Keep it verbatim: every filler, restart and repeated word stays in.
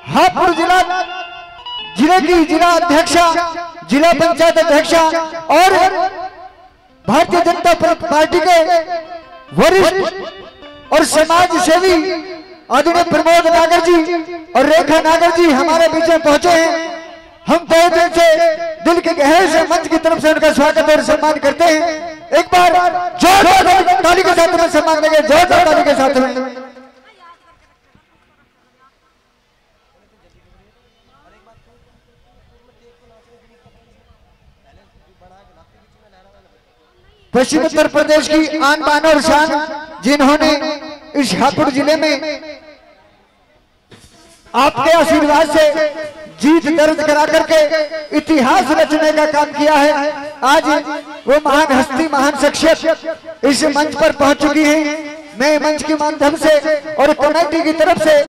हापुड़ जिला जिले की जिला अध्यक्षा, जिला पंचायत अध्यक्षा और भारतीय जनता पार्टी के वरिष्ठ और समाज सेवी आदरणीय प्रमोद नागर जी और रेखा नागर जी हमारे बीच में पहुंचे हैं। हम तहे दिल से, दिल के गहरे से मंच की तरफ से उनका स्वागत और सम्मान करते हैं। एक बार जोरदार ताली के साथ में सम्मान देंगे, जोरदार ताली के साथ में। पश्चिम उत्तर प्रदेश की आन बान और शान, जिन्होंने इस हापुड़ जिले में आपके आशीर्वाद से जीत दर्ज करा करके इतिहास रचने का काम किया है। आज वो महान हस्ती, महान शख्सियत इस मंच पर पहुंच चुकी है। मैं मंच के माध्यम से और कमेटी की तरफ से